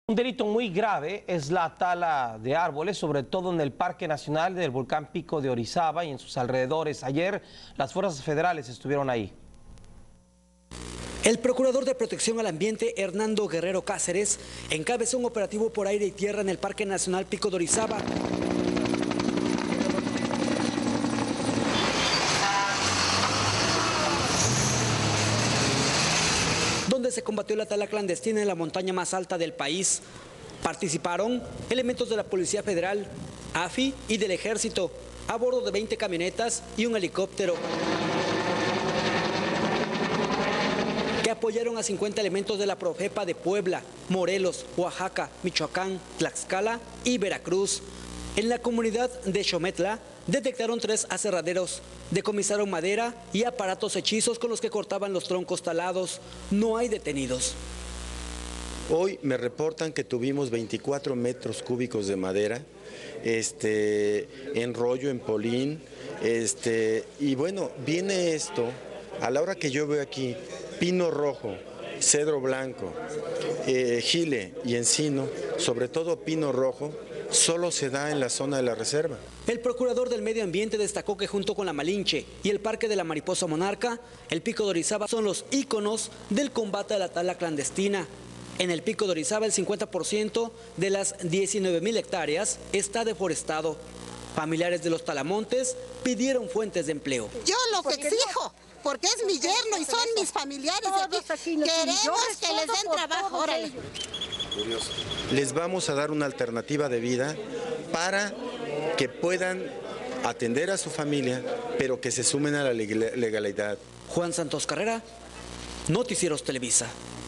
Un delito muy grave es la tala de árboles, sobre todo en el Parque Nacional del Volcán Pico de Orizaba y en sus alrededores. Ayer las fuerzas federales estuvieron ahí. El procurador de Protección al Ambiente, Hernando Guerrero Cáceres, encabezó un operativo por aire y tierra en el Parque Nacional Pico de Orizaba. Donde se combatió la tala clandestina en la montaña más alta del país. Participaron elementos de la Policía Federal, AFI y del Ejército, a bordo de 20 camionetas y un helicóptero, que apoyaron a 50 elementos de la Profepa de Puebla, Morelos, Oaxaca, Michoacán, Tlaxcala y Veracruz. En la comunidad de Xometla detectaron 3 aserraderos, decomisaron madera y aparatos hechizos con los que cortaban los troncos talados. No hay detenidos. Hoy me reportan que tuvimos 24 metros cúbicos de madera, en rollo, en polín, y bueno, viene esto, a la hora que yo veo aquí, pino rojo, cedro blanco, jile y encino, sobre todo pino rojo, solo se da en la zona de la reserva. El procurador del Medio Ambiente destacó que junto con la Malinche y el Parque de la Mariposa Monarca, el Pico de Orizaba son los íconos del combate a la tala clandestina. En el Pico de Orizaba el 50% de las 19,000 hectáreas está deforestado. Familiares de los talamontes pidieron fuentes de empleo. Yo lo que exijo, porque es mi yerno y son mis familiares, queremos que les den trabajo. Órale. Les vamos a dar una alternativa de vida para que puedan atender a su familia, pero que se sumen a la legalidad. Juan Santos Carrera, Noticieros Televisa.